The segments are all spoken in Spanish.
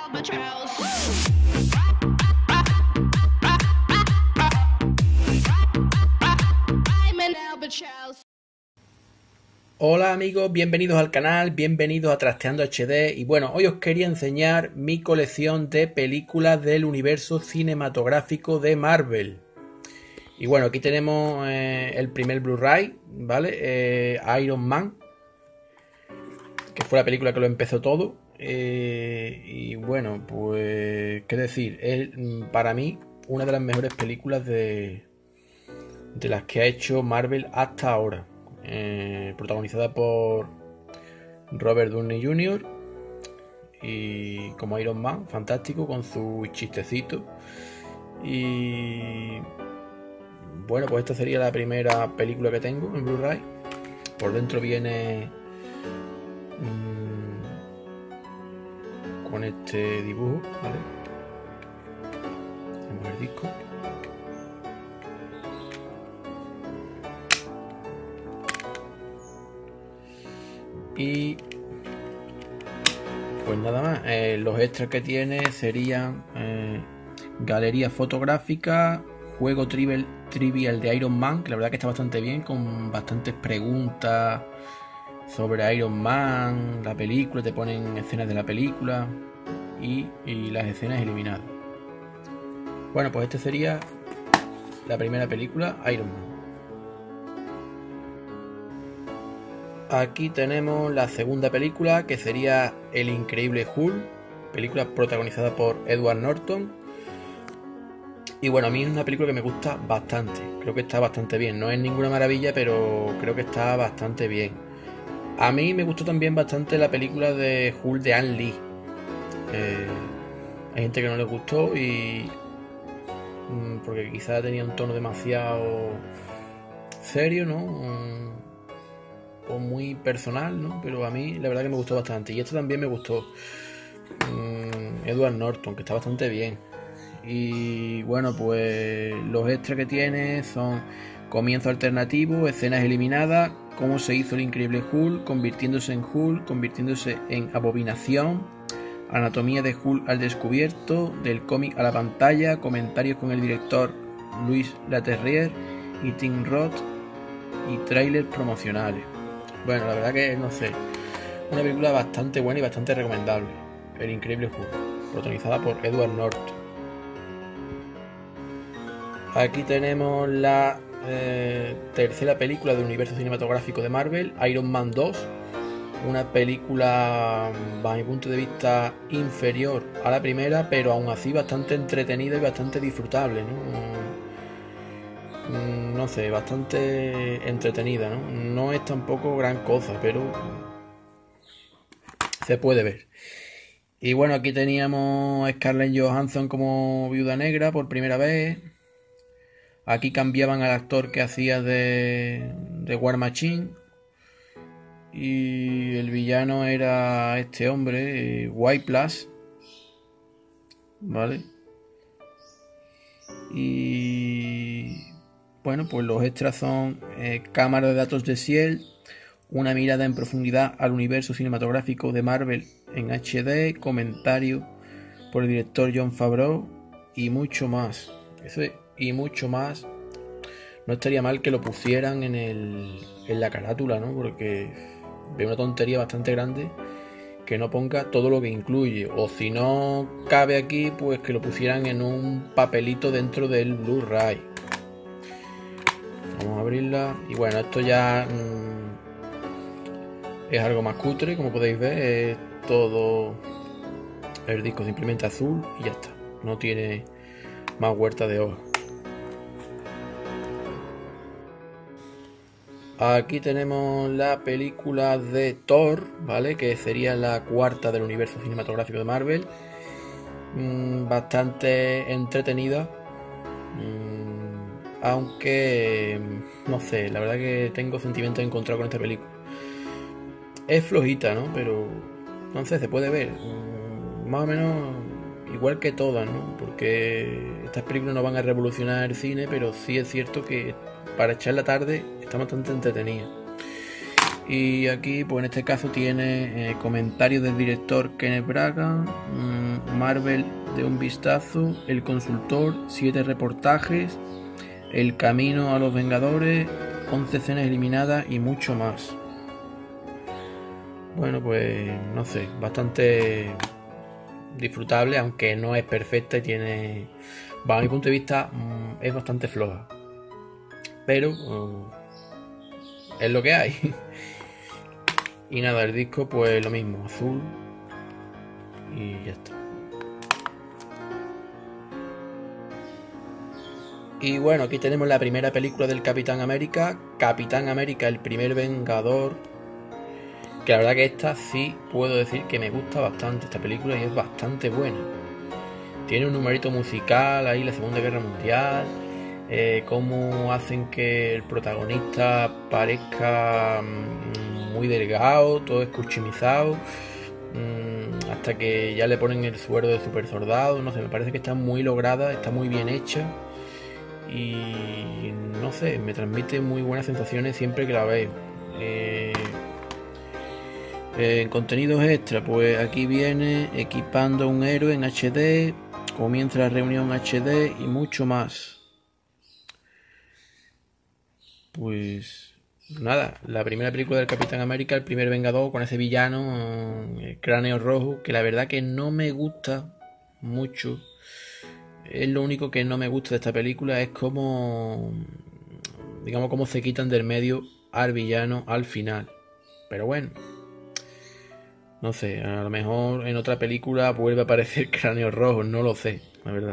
Hola amigos, bienvenidos al canal, bienvenidos a Trasteando HD. Y bueno, hoy os quería enseñar mi colección de películas del universo cinematográfico de Marvel. Y bueno, aquí tenemos el primer Blu-ray, ¿vale? Iron Man, que fue la película que lo empezó todo. Y bueno, pues qué decir, es para mí una de las mejores películas de las que ha hecho Marvel hasta ahora. Protagonizada por Robert Downey Jr. y como Iron Man, fantástico, con su chistecito. Y bueno, pues esta sería la primera película que tengo en Blu-ray. Por dentro viene con este dibujo, ¿vale? Tenemos el disco. Y pues nada más, los extras que tiene serían galería fotográfica, juego trivial de Iron Man, que la verdad que está bastante bien, con bastantes preguntas sobre Iron Man, la película, te ponen escenas de la película y las escenas eliminadas. Bueno, pues esta sería la primera película, Iron Man. Aquí tenemos la segunda película, que sería El Increíble Hulk, película protagonizada por Edward Norton. Y bueno, a mí es una película que me gusta bastante, creo que está bastante bien. No es ninguna maravilla, pero creo que está bastante bien. A mí me gustó también bastante la película de Hulk de Ang Lee. Hay gente que no le gustó y porque quizá tenía un tono demasiado serio, ¿no? O muy personal, ¿no? Pero a mí la verdad que me gustó bastante. Y esto también me gustó. Edward Norton, que está bastante bien. Y bueno, pues los extras que tiene son comienzo alternativo, escenas eliminadas, cómo se hizo el Increíble Hulk, convirtiéndose en Hulk, convirtiéndose en Abominación, anatomía de Hulk al descubierto, del cómic a la pantalla, comentarios con el director Louis Leterrier y Tim Roth y trailers promocionales. Bueno, la verdad que no sé, una película bastante buena y bastante recomendable, El Increíble Hulk, protagonizada por Edward Norton. Aquí tenemos la tercera película del universo cinematográfico de Marvel, Iron Man 2, una película bajo mi punto de vista inferior a la primera, pero aún así bastante entretenida y bastante disfrutable, ¿no? No sé, bastante entretenida, ¿no? No es tampoco gran cosa, pero se puede ver. Y bueno, aquí teníamos a Scarlett Johansson como Viuda Negra por primera vez. Aquí cambiaban al actor que hacía de War Machine. Y el villano era este hombre, White Plus, ¿vale? Y bueno, pues los extras son cámara de datos de Ciel, una mirada en profundidad al universo cinematográfico de Marvel en HD, comentario por el director Jon Favreau y mucho más. Eso y mucho más. No estaría mal que lo pusieran en la carátula, ¿no? Porque veo una tontería bastante grande que no ponga todo lo que incluye. O si no cabe aquí, pues que lo pusieran en un papelito dentro del Blu-ray. Vamos a abrirla. Y bueno, esto ya es algo más cutre, como podéis ver. Es todo el disco simplemente azul y ya está. No tiene más vuelta de hoja. Aquí tenemos la película de Thor, ¿vale? Que sería la cuarta del universo cinematográfico de Marvel. Bastante entretenida. Aunque, no sé, la verdad que tengo sentimientos encontrados con esta película. Es flojita, ¿no? Pero, no sé, se puede ver. Más o menos igual que todas, ¿no? Porque estas películas no van a revolucionar el cine, pero sí es cierto que para echar la tarde está bastante entretenida. Y aquí, pues en este caso tiene comentarios del director Kenneth Branagh, Marvel de un vistazo, El consultor, 7 reportajes, El camino a los Vengadores, 11 escenas eliminadas y mucho más. Bueno, pues no sé, bastante disfrutable, aunque no es perfecta y tiene, bajo mi punto de vista, es bastante floja. Pero es lo que hay. Y nada, el disco pues lo mismo, azul. Y ya está. Y bueno, aquí tenemos la primera película del Capitán América, Capitán América, el primer Vengador. Que la verdad que esta sí puedo decir que me gusta bastante esta película y es bastante buena. Tiene un numerito musical ahí, la Segunda Guerra Mundial, cómo hacen que el protagonista parezca muy delgado, todo escuchimizado, hasta que ya le ponen el suero de super soldado. No sé, me parece que está muy lograda, está muy bien hecha y no sé, me transmite muy buenas sensaciones siempre que la veo. En contenidos extra, pues aquí viene equipando a un héroe en HD, comienza la reunión HD y mucho más. Pues nada, la primera película del Capitán América, el primer Vengador con ese villano, el cráneo rojo, que la verdad que no me gusta mucho. Es lo único que no me gusta de esta película, es como, digamos, cómo se quitan del medio al villano al final. Pero bueno, no sé, a lo mejor en otra película vuelve a aparecer cráneo rojo, no lo sé, la verdad.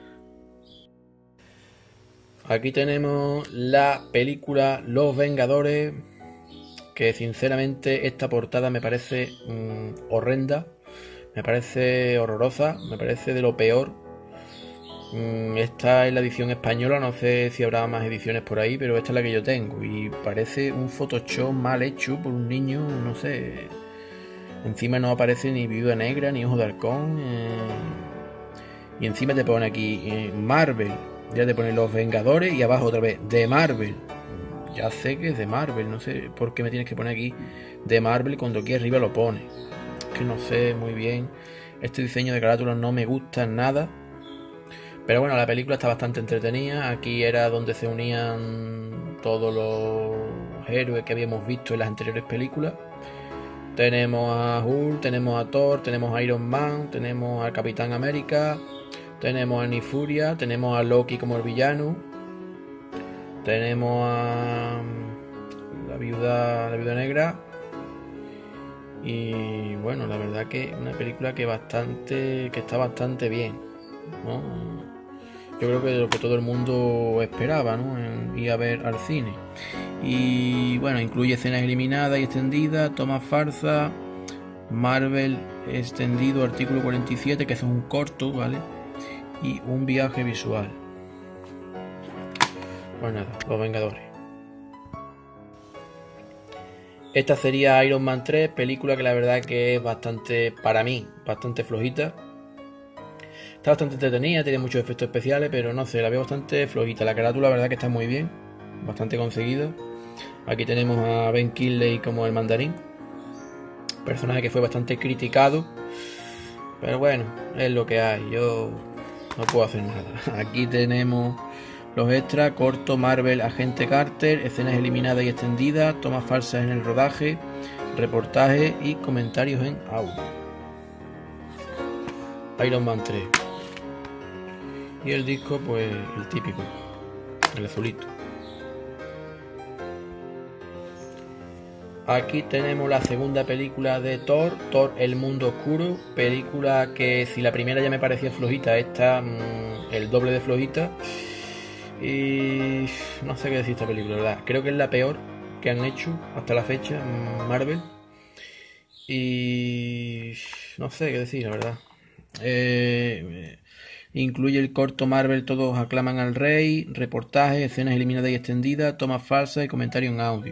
Aquí tenemos la película Los Vengadores, que sinceramente esta portada me parece horrenda, me parece horrorosa, me parece de lo peor. Esta es la edición española, no sé si habrá más ediciones por ahí, pero esta es la que yo tengo y parece un Photoshop mal hecho por un niño, no sé. Encima no aparece ni Viuda Negra ni Ojo de Halcón, y encima te pone aquí Marvel, ya te pone Los Vengadores y abajo otra vez de Marvel. Ya sé que es de Marvel, no sé por qué me tienes que poner aquí de Marvel cuando aquí arriba lo pone. Es que no sé muy bien. Este diseño de carátula no me gusta nada. Pero bueno, la película está bastante entretenida. Aquí era donde se unían todos los héroes que habíamos visto en las anteriores películas. Tenemos a Hulk, tenemos a Thor, tenemos a Iron Man, tenemos al Capitán América, tenemos a Nick Furia, tenemos a Loki como el villano, tenemos a la viuda negra. Y bueno, la verdad que una película que está bastante bien, ¿no? Yo creo que lo que todo el mundo esperaba, ¿no? En ir a ver al cine. Y bueno, incluye escenas eliminadas y extendidas, tomas farsa, Marvel extendido, artículo 47, que es un corto, ¿vale? Y un viaje visual. Pues nada, Los Vengadores. Esta sería Iron Man 3, película que la verdad que es bastante, para mí, bastante flojita. Está bastante entretenida, tiene muchos efectos especiales, pero no sé, la veo bastante flojita. La carátula la verdad que está muy bien, bastante conseguida. Aquí tenemos a Ben Kingsley como el mandarín, personaje que fue bastante criticado, pero bueno, es lo que hay, yo no puedo hacer nada. Aquí tenemos los extras, corto Marvel Agente Carter, escenas eliminadas y extendidas, tomas falsas en el rodaje, reportajes y comentarios en audio. Iron Man 3. Y el disco, pues el típico, el azulito. Aquí tenemos la segunda película de Thor, Thor El Mundo Oscuro, película que si la primera ya me parecía flojita, esta el doble de flojita. Y no sé qué decir esta película, ¿verdad? Creo que es la peor que han hecho hasta la fecha Marvel. Y no sé qué decir, la verdad. Incluye el corto Marvel Todos aclaman al rey, reportajes, escenas eliminadas y extendidas, tomas falsas y comentarios en audio.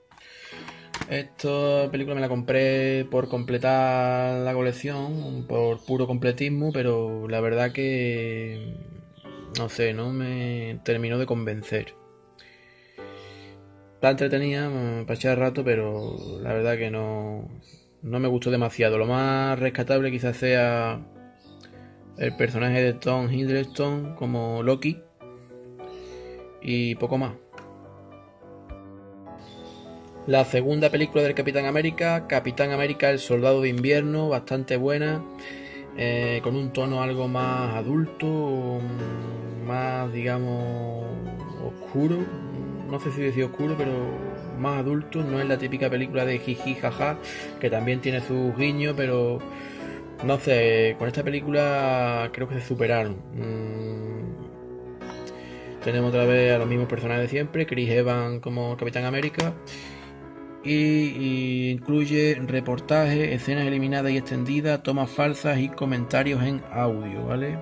Esta película me la compré por completar la colección, por puro completismo, pero la verdad que no sé, no me terminó de convencer. Está entretenida para echar rato, pero la verdad que no me gustó demasiado. Lo más rescatable quizás sea el personaje de Tom Hiddleston como Loki y poco más. La segunda película del Capitán América, el Soldado de Invierno, bastante buena, con un tono algo más adulto, más digamos oscuro, no sé si decir oscuro, pero más adulto. No es la típica película de jiji jaja, que también tiene sus guiños, pero no sé, con esta película creo que se superaron. Tenemos otra vez a los mismos personajes de siempre, Chris Evans como Capitán América, y incluye reportajes, escenas eliminadas y extendidas, tomas falsas y comentarios en audio, ¿vale?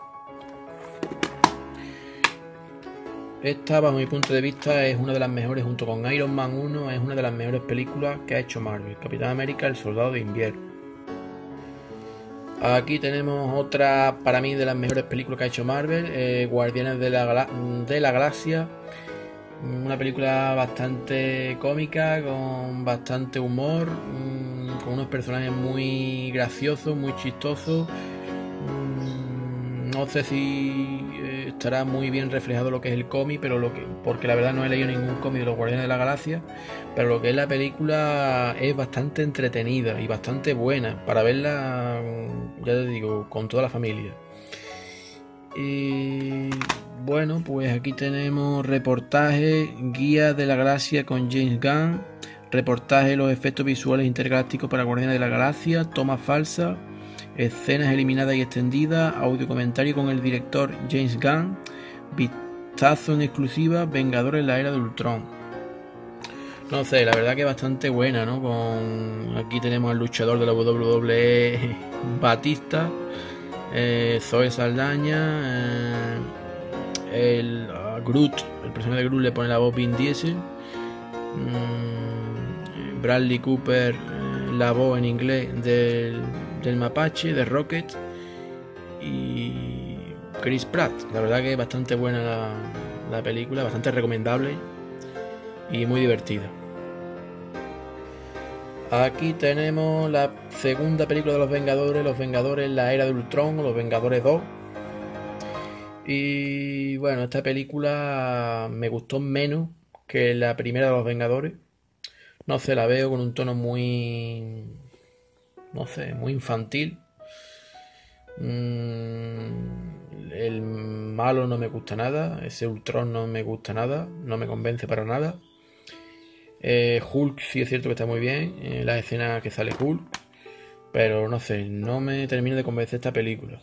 Esta, bajo mi punto de vista, es una de las mejores, junto con Iron Man 1, es una de las mejores películas que ha hecho Marvel. Capitán América, el Soldado de Invierno. Aquí tenemos otra, para mí, de las mejores películas que ha hecho Marvel, Guardianes de la Galaxia. Una película bastante cómica, con bastante humor, con unos personajes muy graciosos, muy chistosos. No sé si estará muy bien reflejado lo que es el cómic, pero porque la verdad no he leído ningún cómic de los Guardianes de la Galaxia, pero lo que es la película es bastante entretenida y bastante buena para verla, ya te digo, con toda la familia. Y bueno, pues aquí tenemos reportaje, guía de la galaxia con James Gunn, reportaje de los efectos visuales intergalácticos para Guardianes de la Galaxia, toma falsa, escenas eliminadas y extendidas, audio comentario con el director James Gunn, vistazo en exclusiva, Vengadores en la Era de Ultron. No sé, la verdad que es bastante buena, ¿no? Aquí tenemos al luchador de la WWE, Batista, Zoe Saldaña, Groot, el personaje de Groot le pone la voz Vin Diesel, Bradley Cooper la voz en inglés del Mapache, de Rocket, y Chris Pratt. La verdad que es bastante buena la película, bastante recomendable y muy divertida. Aquí tenemos la segunda película de Los Vengadores, la Era de Ultron, o Los Vengadores 2. Y bueno, esta película me gustó menos que la primera de Los Vengadores. No sé, la veo con un tono muy, no sé, muy infantil. El malo no me gusta nada, ese Ultron no me gusta nada, no me convence para nada. Hulk sí es cierto que está muy bien, la escena que sale Hulk, pero no sé, no me termina de convencer esta película.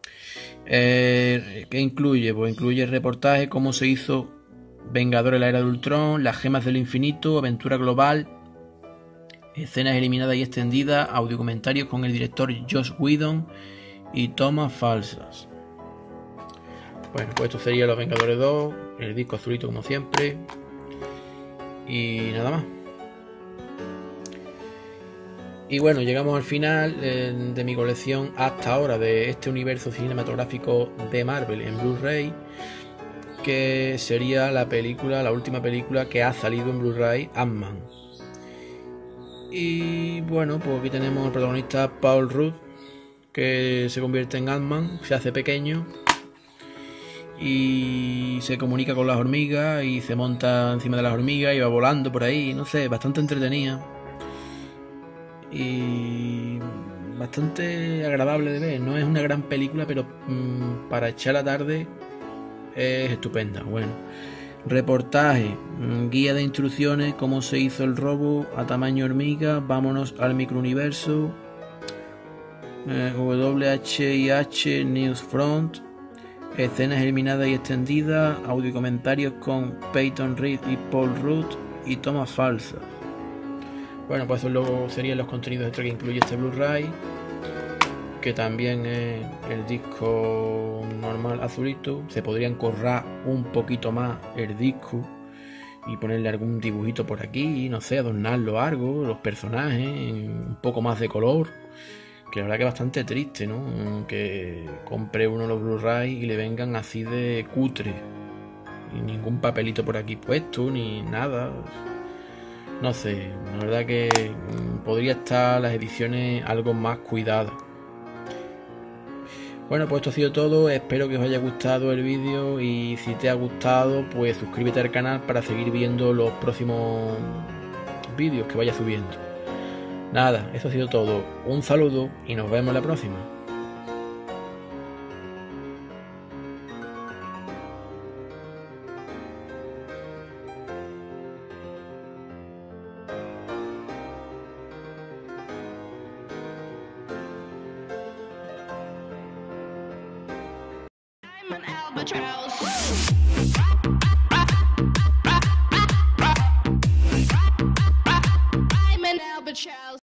¿Qué incluye? Pues incluye el reportaje, cómo se hizo Vengadores la Era de Ultron, las gemas del infinito, aventura global, escenas eliminadas y extendidas, audio comentarios con el director Joss Whedon y tomas falsas. Bueno, pues esto sería Los Vengadores 2, el disco azulito como siempre. Y nada más. Y bueno, llegamos al final de mi colección hasta ahora de este universo cinematográfico de Marvel en Blu-ray, que sería la última película que ha salido en Blu-ray, Ant-Man. Y bueno, pues aquí tenemos al protagonista Paul Rudd, que se convierte en Ant-Man, se hace pequeño y se comunica con las hormigas y se monta encima de las hormigas y va volando por ahí, no sé, bastante entretenida y bastante agradable de ver. No es una gran película, pero para echar la tarde es estupenda. Bueno, reportaje, guía de instrucciones, cómo se hizo el robo a tamaño hormiga, vámonos al microuniverso, WHIH Newsfront, escenas eliminadas y extendidas, audio comentarios con Peyton Reed y Paul Rudd y tomas falsas. Bueno, pues eso serían los contenidos extra que incluye este Blu-ray, que también es el disco normal azulito. Se podría encorrar un poquito más el disco y ponerle algún dibujito por aquí, no sé, adornarlo algo, los personajes, un poco más de color. Que la verdad que es bastante triste, ¿no? Que compre uno los Blu-ray y le vengan así de cutre. y ningún papelito por aquí puesto, ni nada. No sé, la verdad que podría estar las ediciones algo más cuidadas. Bueno, pues esto ha sido todo, espero que os haya gustado el vídeo y si te ha gustado, pues suscríbete al canal para seguir viendo los próximos vídeos que vaya subiendo. Nada, eso ha sido todo, un saludo y nos vemos la próxima. I'm an albatross.